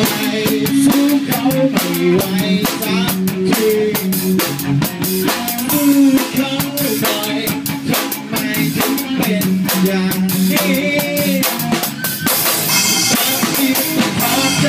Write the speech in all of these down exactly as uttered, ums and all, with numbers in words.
สู้เขาไม่ไหวสักทีสู้เขาหน่อยทำไมถึงเป็นอย่างนี้บางทีต้องขอบใจ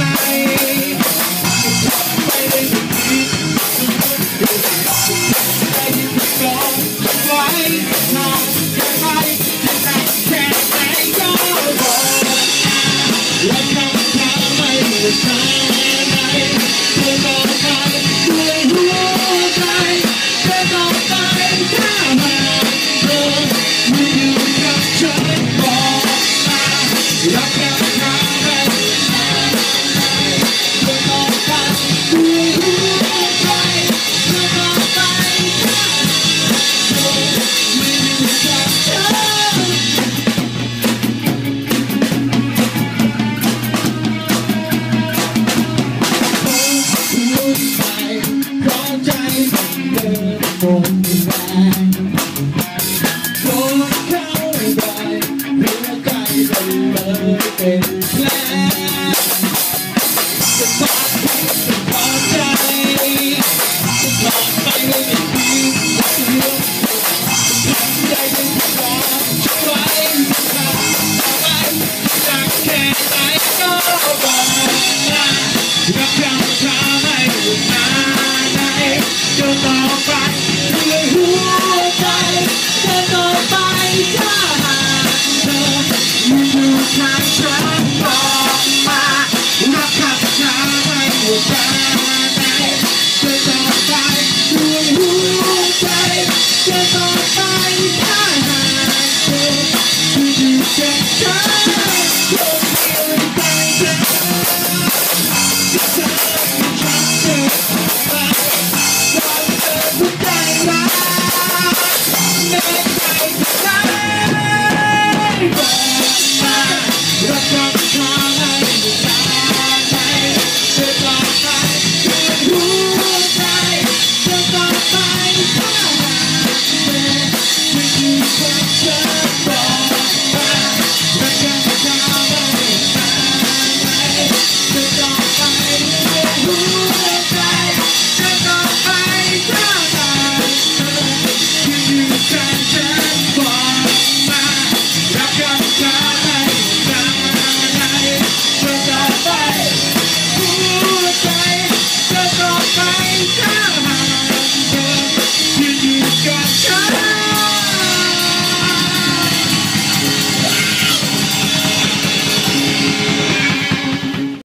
ไม่ได้ถึงนี้ดูได้ที่ถูกต้องไว้นอนแค่ไหนแค่ไหนก็บอกและคำถามไม่รู้ทางไหนเธอต้องไปด้วยหัวใจเธอต้องไปถ้าหากเธอไม่อยู่กับฉันบอกมาและคำถามไม่รู้ทางไหนเธอต้องไปด้วยหัวใจเธอต้องไปถ้าเธอไม่อยู่กับฉันเพราะใจมันเดินหมดแรงโดนเข้าบ่อยหัวใจมันเลยเป็นแผลจะพาไปจะพาใจจะพาไปเลยไม่ดีจะเลือกทำได้ยังรอจะไว้จะทำเอาไว้จะแค่ไหนก็บอกมารักเราทำให้อยู่นานไหนเดินต่อไปด้วยหัวใจเดินต่อไปถ้าหากเธออยู่ข้างฉันบอกมารักเราทำให้หัวใจ